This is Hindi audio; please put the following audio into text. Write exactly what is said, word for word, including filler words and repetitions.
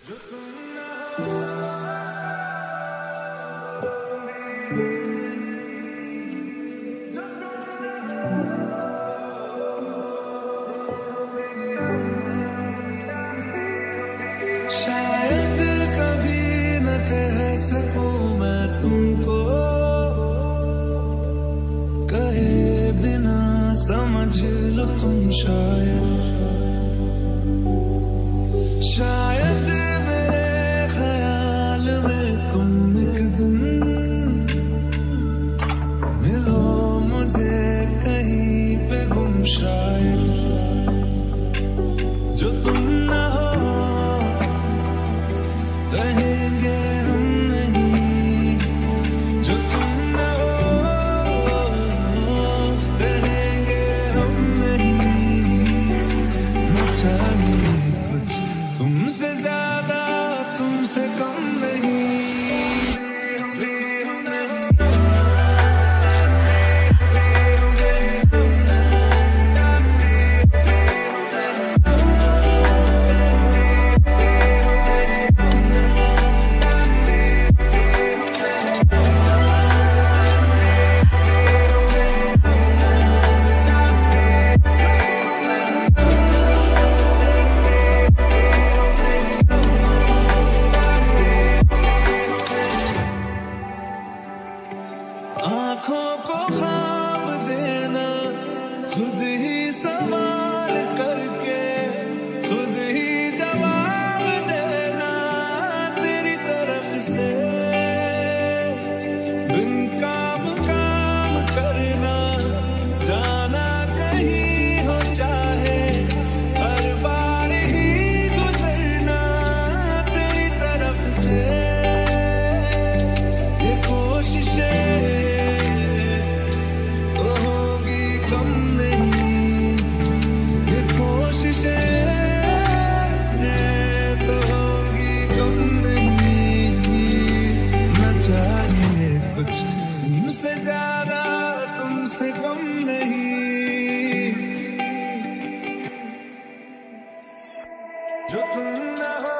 शायद कभी न कह सकूं मैं तुमको, कहे बिना समझ लो तुम शायद। शायद मेरे ख्याल में तुम एक दिन मिलो मुझे कहीं पे गुम, शायद जो तुम ना हो रहेंगे हम नहीं, जो तुम ना हो रहेंगे हम नहीं। न चाहिए कुछ तुमसे ज्यादा तुमसे कम नहीं। आँखों को ख्वाब देना, खुद ही सवाल करके खुद ही जवाब देना तेरी तरफ से। बिन काम काम करना, जाना कहीं हो चाहे हर बार ही गुजरना तेरी तरफ से। ये कोशिशें कुछ तुमसे ज्यादा तुमसे कम नहीं, जो तुम ना हो